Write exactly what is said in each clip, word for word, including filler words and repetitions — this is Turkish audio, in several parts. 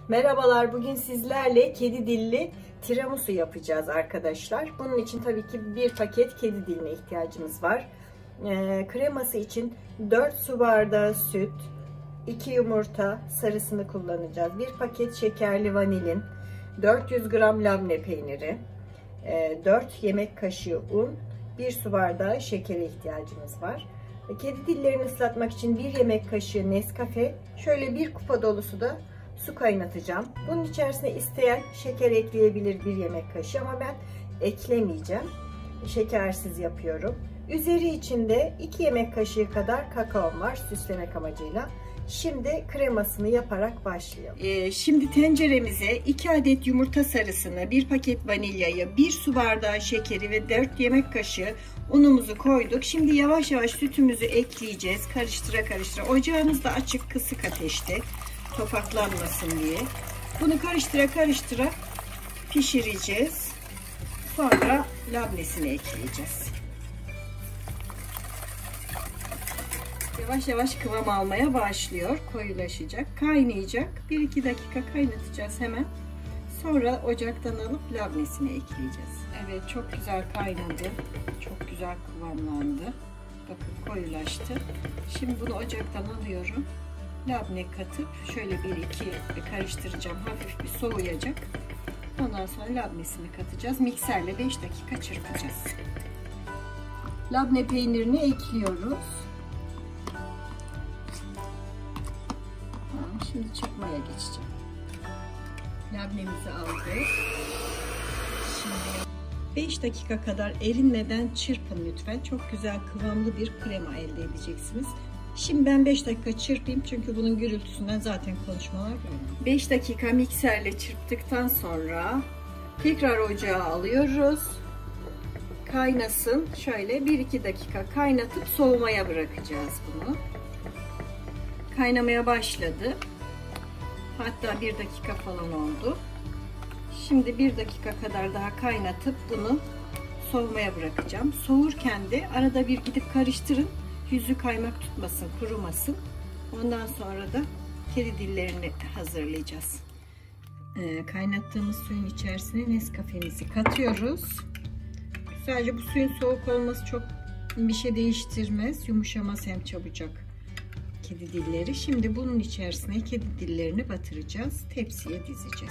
Merhabalar, bugün sizlerle kedi dilli tiramisu yapacağız arkadaşlar. Bunun için tabii ki bir paket kedi diline ihtiyacımız var. Ee, kreması için dört su bardağı süt, iki yumurta sarısını kullanacağız. bir paket şekerli vanilin, dört yüz gram labne peyniri, dört yemek kaşığı un, bir su bardağı şekere ihtiyacımız var. Kedi dillerini ıslatmak için bir yemek kaşığı Nescafe, şöyle bir kupa dolusu da su kaynatacağım. Bunun içerisine isteyen şeker ekleyebilir, bir yemek kaşığı, ama ben eklemeyeceğim. Şekersiz yapıyorum. Üzeri içinde iki yemek kaşığı kadar kakaom var süslemek amacıyla. Şimdi kremasını yaparak başlayalım. Ee, şimdi tenceremize iki adet yumurta sarısını, bir paket vanilyayı, bir su bardağı şekeri ve dört yemek kaşığı unumuzu koyduk. Şimdi yavaş yavaş sütümüzü ekleyeceğiz. Karıştıra karıştıra. Ocağımız da açık, kısık ateşte, topaklanmasın diye. Bunu karıştıra karıştıra pişireceğiz. Sonra labnesini ekleyeceğiz. Yavaş yavaş kıvam almaya başlıyor. Koyulaşacak, kaynayacak. bir iki dakika kaynatacağız hemen. Sonra ocaktan alıp labnesini ekleyeceğiz. Evet, çok güzel kaynadı. Çok güzel kıvamlandı. Bakın koyulaştı. Şimdi bunu ocaktan alıyorum. Labne katıp şöyle bir iki karıştıracağım. Hafif bir soğuyacak. Ondan sonra labnesini katacağız. Mikserle beş dakika çırpacağız. Labne peynirini ekliyoruz. Şimdi çırpmaya geçeceğim. Labnemizi aldık. Şimdi beş dakika kadar erinmeden çırpın lütfen. Çok güzel kıvamlı bir krema elde edeceksiniz. Şimdi ben beş dakika çırpayım çünkü bunun gürültüsünden zaten konuşmalar böyle. beş dakika mikserle çırptıktan sonra tekrar ocağa alıyoruz. Kaynasın. Şöyle bir iki dakika kaynatıp soğumaya bırakacağız bunu. Kaynamaya başladı. Hatta bir dakika falan oldu. Şimdi bir dakika kadar daha kaynatıp bunu soğumaya bırakacağım. Soğurken de arada bir gidip karıştırın. Yüzü kaymak tutmasın, kurumasın. Ondan sonra da kedi dillerini hazırlayacağız. Ee, kaynattığımız suyun içerisine Nescafe'mizi katıyoruz. Sadece bu suyun soğuk olması çok bir şey değiştirmez. Yumuşamaz hem çabucak kedi dilleri. Şimdi bunun içerisine kedi dillerini batıracağız. Tepsiye dizeceğiz.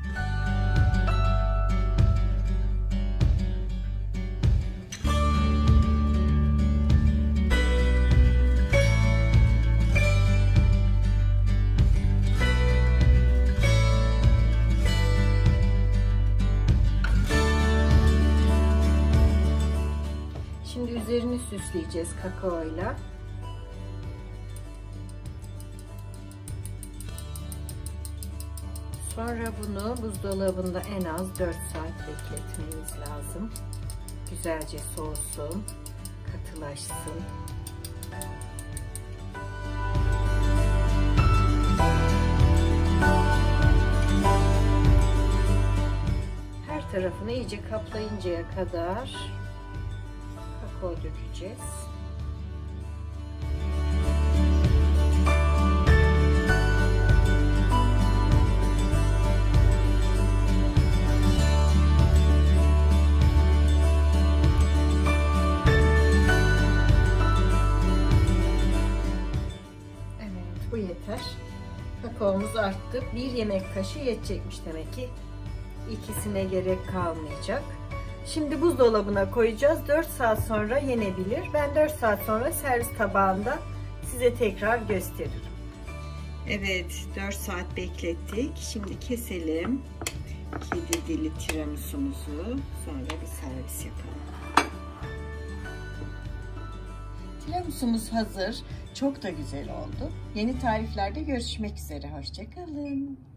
Şimdi üzerini süsleyeceğiz kakaoyla. Sonra bunu buzdolabında en az dört saat bekletmemiz lazım. Güzelce soğusun, katılaşsın. Her tarafını iyice kaplayıncaya kadar kakao dökeceğiz. Bu yeter. Kakaomuz arttı. Bir yemek kaşığı yetecekmiş demek ki. İkisine gerek kalmayacak. Şimdi buzdolabına koyacağız. dört saat sonra yenebilir. Ben dört saat sonra servis tabağında size tekrar gösteririm. Evet, dört saat beklettik. Şimdi keselim kedi dili tiramisumuzu. Sonra bir servis yapalım. Tiramisumuz hazır. Çok da güzel oldu. Yeni tariflerde görüşmek üzere. Hoşça kalın.